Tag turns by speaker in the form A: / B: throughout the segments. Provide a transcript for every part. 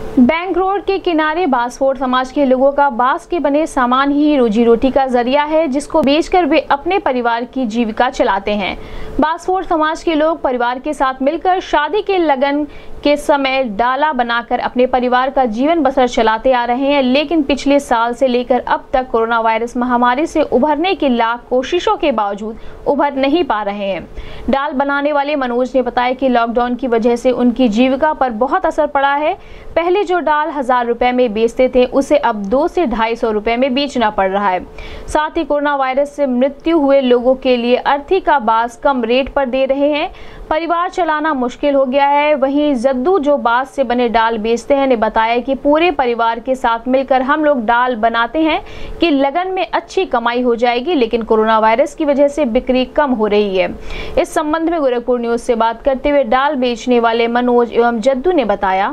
A: Bank road के किनारे बांसफोड़ समाज के लोगों का बांस के बने सामान ही रोजी रोटी का जरिया है, जिसको बेचकर वे अपने परिवार की जीविका चलाते हैं। बांसफोड़ समाज के लोग परिवार के साथ मिलकर शादी के लगन के समय डाला बनाकर अपने परिवार का जीवन बसर चलाते आ रहे हैं, लेकिन पिछले साल से लेकर अब तक कोरोना वायरस महामारी से उभरने की लाख कोशिशों के बावजूद उभर नहीं पा रहे हैं। डाल बनाने वाले मनोज ने बताया कि लॉकडाउन की वजह से उनकी जीविका पर बहुत असर पड़ा है। पहले जो डाल 1000 रुपए में बेचते थे, उसे अब 200 से 250 रुपए में बेचना पड़ रहा है। साथ ही कोरोना वायरस से मृत्यु हुए लोगों के लिए अर्थी का बांस कम रेट पर दे रहे हैं। परिवार चलाना मुश्किल हो गया है। वहीं जद्दू जो बांस से बने डाल बेचते हैं ने बताया कि पूरे परिवार के साथ मिलकर हम लोग डाल बनाते हैं कि लगन में अच्छी कमाई हो जाएगी, लेकिन कोरोना वायरस की वजह से बिक्री कम हो रही है। इस संबंध में गोरखपुर न्यूज से बात करते हुए डाल बेचने वाले मनोज एवं जद्दू ने बताया।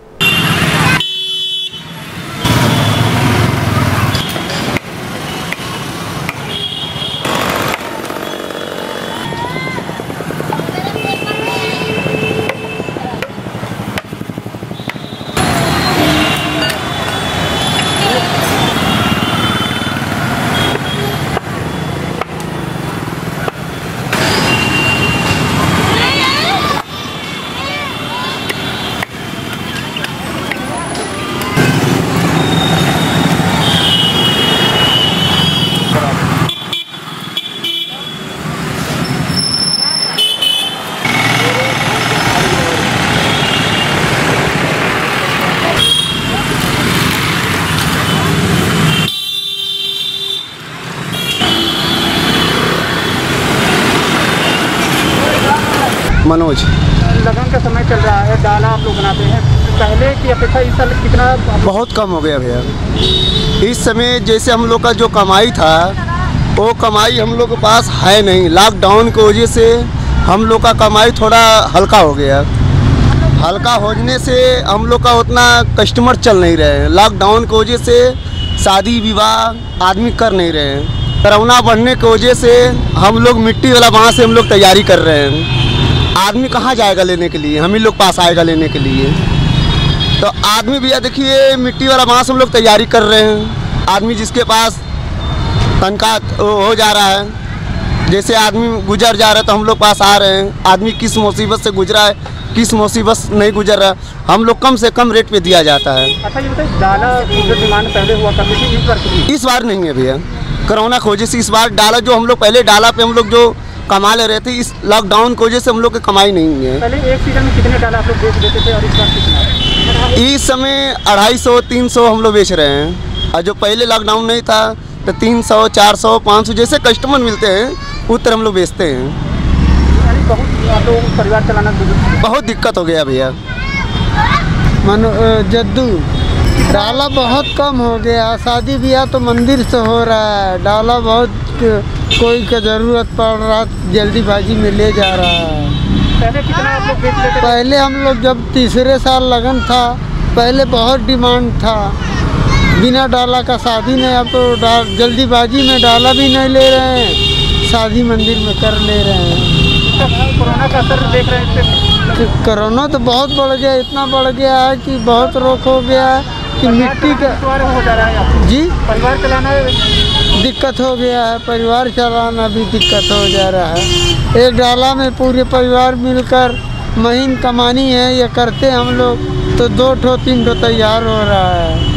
B: मनोज,
C: लगन का समय चल रहा है, डाला आप लोग बनाते हैं, पहले की अपेक्षा इस साल कितना?
B: बहुत कम हो गया भैया। इस समय जैसे हम लोग का जो कमाई था वो कमाई हम लोग के पास है नहीं। लॉकडाउन की वजह से हम लोग का कमाई थोड़ा हल्का हो गया। हल्का होने से हम लोग का उतना कस्टमर चल नहीं रहे हैं। लॉकडाउन की वजह से शादी विवाह आदमी कर नहीं रहे हैं। कोरोना बढ़ने की वजह से हम लोग मिट्टी वाला बांस से हम लोग तैयारी कर रहे हैं। आदमी कहाँ जाएगा लेने के लिए, हम ही लोग पास आएगा लेने के लिए। तो आदमी भैया देखिए, मिट्टी वाला बांस हम लोग तैयारी कर रहे हैं। आदमी जिसके पास तनख्वाह हो जा रहा है, जैसे आदमी गुजर जा रहा है तो हम लोग पास आ रहे हैं। आदमी किस मुसीबत से गुजरा है, किस मुसीबत से नहीं गुजर रहा, हम लोग कम से कम रेट पे दिया जाता है।
C: अच्छा ये बताइए, डाला जो डिमांड पहले हुआ करती थी,
B: इस बार नहीं है भैया। कोरोना की वजह से इस बार डाला जो हम लोग पहले डाला पे हम लोग जो कमा ले रहे थे, इस लॉकडाउन की वजह से हम लोग की कमाई नहीं है।
C: पहले एक सीजन में कितने डाला आप लोग बेच देते थे और इस बार कितना?
B: इस समय 250-300 हम लोग बेच रहे हैं, और जो पहले लॉकडाउन नहीं था तो 300, 400, 500 जैसे कस्टमर मिलते हैं उस तरह हम लोग बेचते हैं।
C: बहुत आप लोग परिवार चलाना
B: बहुत दिक्कत हो गया भैया।
D: जद्दू, डाला बहुत कम हो गया। शादी ब्याह तो मंदिर से हो रहा है, डाला बहुत कोई का ज़रूरत पड़ रहा, जल्दीबाजी में ले जा रहा है।
C: पहले कितना आप लोग बेच लेते?
D: पहले हम लोग जब तीसरे साल लगन था, पहले बहुत डिमांड था, बिना डाला का शादी नहीं। अब तो जल्दीबाजी में डाला भी नहीं ले रहे हैं, शादी मंदिर में कर ले रहे हैं।
C: कोरोना का असर देख रहे हैं?
D: कोरोना तो बहुत बढ़ गया, इतना बढ़ गया है कि बहुत रोक हो गया है कि मिट्टी का
C: हो जा रहा है।
D: जी,
C: परिवार चलाना
D: दिक्कत हो गया है, परिवार चलाना भी दिक्कत हो जा रहा है। एक डाला में पूरे परिवार मिलकर महीन कमानी है, ये करते हम लोग तो 2 ठो 3 ठो तैयार हो रहा है।